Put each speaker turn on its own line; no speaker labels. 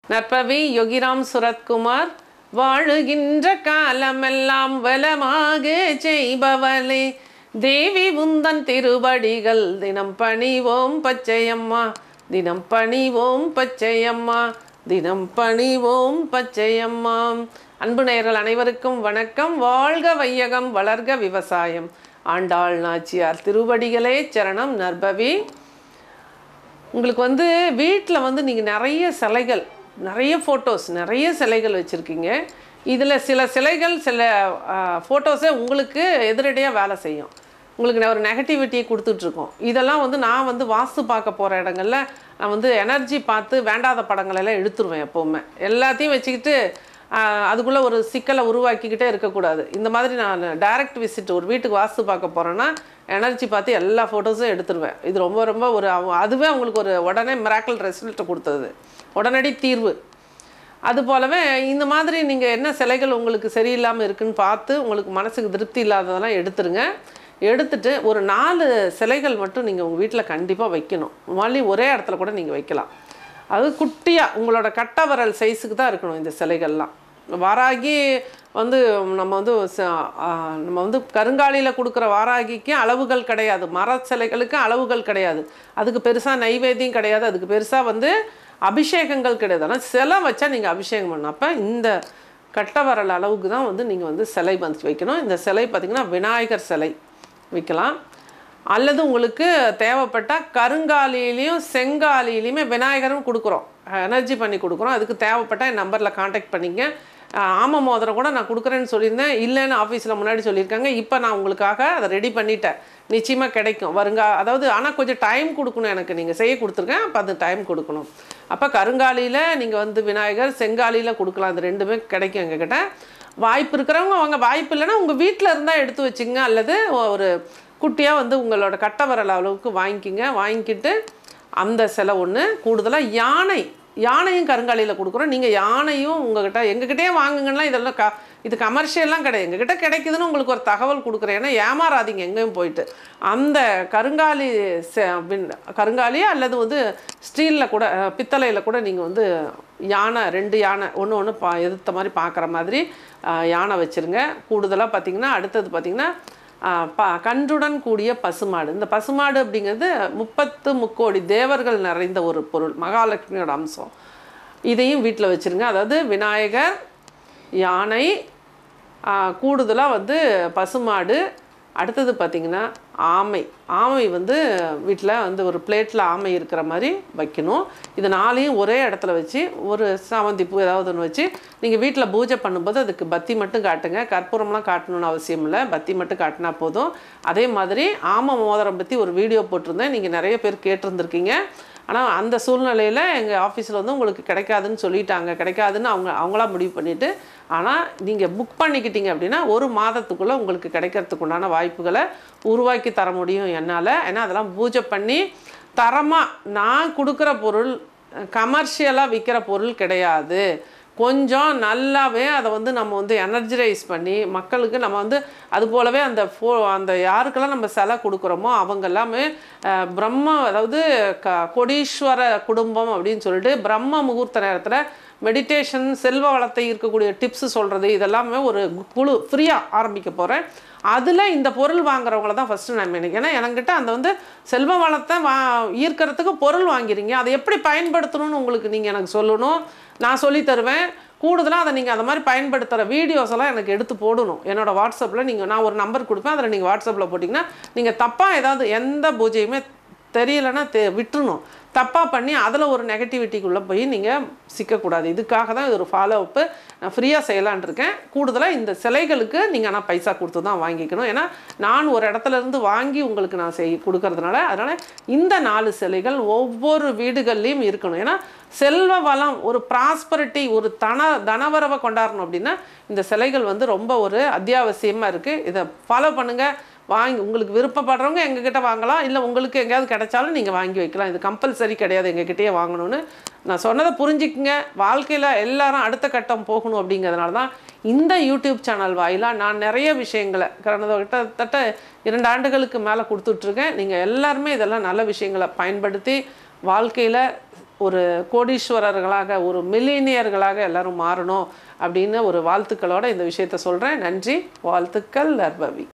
நற்பவி யோகிராம் சுரத்குமார் வாழுகின்ற காலமெல்லாம் வளமாக செய்பவளே தேவி உந்தன் திருவடிகள் தினம் பணிவோம் பச்சையம்மா, தினம் பணிவோம் பச்சையம்மா, தினம் பணிவோம் பச்சையம்மா. அன்பு நேயர்கள் அனைவருக்கும் வணக்கம். வாழ்க வையகம், வளர்க விவசாயம். ஆண்டாள் நாச்சியார் திருவடிகளே சரணம். நற்பவி, உங்களுக்கு வீட்டில் நீங்கள் நிறைய சிலைகள், நிறைய ஃபோட்டோஸ், நிறைய சிலைகள் வச்சுருக்கீங்க. இதில் சில சிலைகள், சில ஃபோட்டோஸே உங்களுக்கு எதிரடியாக வேலை செய்யும். உங்களுக்கு ஒரு நெகட்டிவிட்டியை கொடுத்துட்ருக்கோம். இதெல்லாம் நான் வாஸ்து பார்க்க போகிற இடங்களில் நான் எனர்ஜி பார்த்து வேண்டாத படங்களெல்லாம் எடுத்துருவேன். எப்போவுமே எல்லாத்தையும் வச்சுக்கிட்டு அதுக்குள்ளே ஒரு சிக்கலை உருவாக்கிக்கிட்டே இருக்கக்கூடாது. இந்த மாதிரி நான் டைரக்ட் விசிட் ஒரு வீட்டுக்கு வாஸ்து பார்க்க போகிறேன்னா எனர்ஜி பார்த்து எல்லா ஃபோட்டோஸும் எடுத்துருவேன். இது ரொம்ப ரொம்ப அதுவே உங்களுக்கு ஒரு உடனே மிராக்கிள் ரிசல்ட்டை கொடுத்தது, உடனடி தீர்வு. அது போலவே இந்த மாதிரி நீங்கள் என்ன சிலைகள் உங்களுக்கு சரியில்லாமல் இருக்குதுன்னு பார்த்து உங்களுக்கு மனசுக்கு திருப்தி இல்லாததெல்லாம் எடுத்துருங்க. எடுத்துட்டு ஒரு 4 சிலைகள் மட்டும் நீங்கள் உங்கள் வீட்டில் கண்டிப்பாக வைக்கணும். மல்லி ஒரே இடத்துல கூட நீங்கள் வைக்கலாம். அது குட்டியாக உங்களோட கட்டை விரல் சைஸுக்கு தான் இருக்கணும் இந்த சிலைகள்லாம். வாராகி நம்ம கருங்காலியில் கொடுக்குற வாராகிக்கு அளவுகள் கிடையாது, மர சிலைகளுக்கு அளவுகள் கிடையாது, அதுக்கு பெருசாக நைவேத்தியம் கிடையாது, அதுக்கு பெருசாக அபிஷேகங்கள் கிடையாது. ஆனால் சிலை வச்சா நீங்கள் அபிஷேகம் பண்ணணும். அப்போ இந்த கட்டை விரல் அளவுக்கு தான் நீங்கள் சிலை வைக்கணும். இந்த சிலை பார்த்திங்கன்னா விநாயகர் சிலை வைக்கலாம். அல்லது உங்களுக்கு தேவைப்பட்டால் கருங்காலிலையும் செங்காலிலையுமே விநாயகரும் கொடுக்குறோம், எனர்ஜி பண்ணி கொடுக்குறோம். அதுக்கு தேவைப்பட்டால் என் நம்பரில் காண்டாக்ட் பண்ணிங்க. ஆம மோதிரம் கூட நான் கொடுக்குறேன்னு சொல்லியிருந்தேன், இல்லைன்னு ஆஃபீஸில் முன்னாடி சொல்லியிருக்காங்க. இப்போ நான் உங்களுக்காக அதை ரெடி பண்ணிட்டேன். நிச்சயமாக கிடைக்கும் அதாவது ஆனால் கொஞ்சம் டைம் கொடுக்கணும் எனக்கு. நீங்கள் செய்ய கொடுத்துருக்கேன், அப்போ அது டைம் கொடுக்கணும். அப்போ கருங்காலியில் நீங்கள் விநாயகர், செங்காலியில் கொடுக்கலாம். அது ரெண்டுமே கிடைக்கும் எங்ககிட்ட. வாய்ப்பு இருக்கிறவங்க அவங்க, வாய்ப்பு இல்லைன்னா உங்கள் வீட்டில் இருந்தால் எடுத்து வச்சுங்க. அல்லது ஒரு குட்டியாக உங்களோட கட்டை விரல் அளவுக்கு வாங்கிக்கிட்டு அந்த சிலை ஒன்று கூடுதலாக யானையும் கருங்காலியில் கொடுக்குறோம். நீங்கள் யானையும் எங்ககிட்டே வாங்குங்கன்னா இதெல்லாம் இது கமர்ஷியல்லாம் கிடையாது, எங்ககிட்ட கிடைக்குதுன்னு உங்களுக்கு ஒரு தகவல் கொடுக்குறேன். ஏன்னா ஏமாறாதீங்க எங்கேயும் போயிட்டு. அந்த கருங்காலியோ அல்லது ஸ்டீலில் கூட, பித்தளையில் கூட நீங்கள் யானை, 2 யானை ஒன்று எதிர்த்த மாதிரி பார்க்குற மாதிரி யானை வச்சுருங்க. கூடுதலாக பார்த்திங்கன்னா அடுத்தது பார்த்திங்கன்னா கன்றுடன் கூடிய பசுமாடு. இந்த பசுமாடு அப்படிங்கிறது 30 முக்கோடி தேவர்கள் நிறைந்த ஒரு பொருள், மகாலட்சுமியோட அம்சம். இதையும் வீட்டில் வச்சுருங்க. அதாவது விநாயகர், யானை, கூடுதலாக பசுமாடு. அடுத்தது பார்த்திங்கன்னா ஆமை. வீட்டில் ஒரு பிளேட்டில் ஆமை இருக்கிற மாதிரி வைக்கணும். இது 4ஐயும் ஒரே இடத்துல வச்சு ஒரு சாமந்தி பூ ஏதாவது ஒன்று வச்சு நீங்கள் வீட்டில் பூஜை பண்ணும்போது அதுக்கு பத்தி மட்டும் காட்டுங்க. கற்பூரம்லாம் காட்டணும்னு அவசியம் இல்லை, பத்தி மட்டும் காட்டினா போதும். அதே மாதிரி ஆமை மோதிரம் பற்றி ஒரு வீடியோ போட்டிருந்தேன், நீங்கள் நிறைய பேர் கேட்டிருந்துருக்கீங்க. ஆனால் அந்த சூழ்நிலையில் எங்கள் ஆஃபீஸில் உங்களுக்கு கிடைக்காதுன்னு சொல்லிட்டாங்க. கிடைக்காதுன்னு அவங்களா முடிவு பண்ணிவிட்டு, ஆனால் நீங்கள் புக் பண்ணிக்கிட்டீங்க அப்படின்னா 1 மாதத்துக்குள்ளே உங்களுக்கு கிடைக்கிறதுக்கு உண்டான வாய்ப்புகளை உருவாக்கி தர முடியும் என்னால். ஏன்னா அதெல்லாம் பூஜை பண்ணி தரமாக நான் கொடுக்குற பொருள் கமர்ஷியலாக விற்கிற பொருள் கிடையாது. கொஞ்சம் நல்லாவே அதை நம்ம எனர்ஜைஸ் பண்ணி மக்களுக்கு நம்ம அது போலவே அந்த யாருக்கெல்லாம் நம்ம சிலை கொடுக்குறோமோ அவங்க எல்லாமே அதாவது கொடீஸ்வர குடும்பம் அப்படின்னு சொல்லிட்டு பிரம்ம முகூர்த்த நேரத்தில் மெடிடேஷன், செல்வ வளத்தை இருக்கக்கூடிய டிப்ஸு சொல்கிறது, இதெல்லாமே ஒரு குழு ஃப்ரீயாக ஆரம்பிக்க போகிறேன். அதில் இந்த பொருள் வாங்குறவங்கள தான் ஃபஸ்ட்டு நான் நினைக்கிறேன். ஏன்னா என்கிட்ட அந்த செல்வ வளத்தை ஈர்க்கிறதுக்கு பொருள் வாங்கிறீங்க, அதை எப்படி பயன்படுத்தணும்னு உங்களுக்கு நீங்கள் எனக்கு சொல்லணும், நான் சொல்லி தருவேன். கூடுதலாக அதை நீங்கள் அந்த மாதிரி பயன்படுத்துகிற வீடியோஸ் எல்லாம் எனக்கு எடுத்து போடணும். என்னோடய வாட்ஸ்அப்பில் நான் ஒரு நம்பர் கொடுப்பேன், அதில் நீங்கள் வாட்ஸ்அப்பில் போட்டிங்கன்னா நீங்கள் தப்பாக ஏதாவது எந்த பூஜையுமே தெரியலைன்னா விட்டுறணும். தப்பாக பண்ணி அதில் ஒரு நெகட்டிவிட்டிக்குள்ளே போய் நீங்கள் சிக்கக்கூடாது. இதுக்காக தான் இது ஒரு ஃபாலோ அப்பு நான் ஃப்ரீயாக செய்யலான் இருக்கேன். கூடுதலாக இந்த சிலைகளுக்கு நீங்கள் ஆனால் பைசா கொடுத்து தான் வாங்கிக்கணும். ஏன்னா நான் ஒரு இடத்துலேருந்து வாங்கி உங்களுக்கு நான் கொடுக்கறதுனால, அதனால் இந்த 4 சிலைகள் ஒவ்வொரு வீடுகள்லேயும் இருக்கணும். ஏன்னா செல்வ வளம், ஒரு ப்ராஸ்பரிட்டி, ஒரு தனவரவை கொண்டாடணும் அப்படின்னா இந்த சிலைகள் ரொம்ப ஒரு அத்தியாவசியமாக இருக்குது. இதை ஃபாலோ பண்ணுங்கள். உங்களுக்கு விருப்பப்படுறவங்க எங்ககிட்ட வாங்கலாம், இல்லை உங்களுக்கு எங்கேயாவது கிடைச்சாலும் நீங்கள் வாங்கி வைக்கலாம். இது கம்பல்சரி கிடையாது எங்ககிட்டயே வாங்கணும்னு. நான் சொன்னதை புரிஞ்சுக்குங்க. வாழ்க்கையில் எல்லாரும் அடுத்த கட்டம் போகணும் அப்படிங்கிறதுனால தான் இந்த யூடியூப் சேனல் வாயிலாக நான் நிறைய விஷயங்களை கிட்டத்தட்ட 2 ஆண்டுகளுக்கு மேலே கொடுத்துட்ருக்கேன். நீங்கள் எல்லாருமே இதெல்லாம் நல்ல விஷயங்களை பயன்படுத்தி வாழ்க்கையில் ஒரு கோடீஸ்வரர்களாக ஒரு மில்லினியர்களாக எல்லாரும் மாறணும் அப்படின்னு ஒரு வாழ்த்துக்களோட இந்த விஷயத்த சொல்கிறேன். நன்றி. வாழ்த்துக்கள் நற்பவி.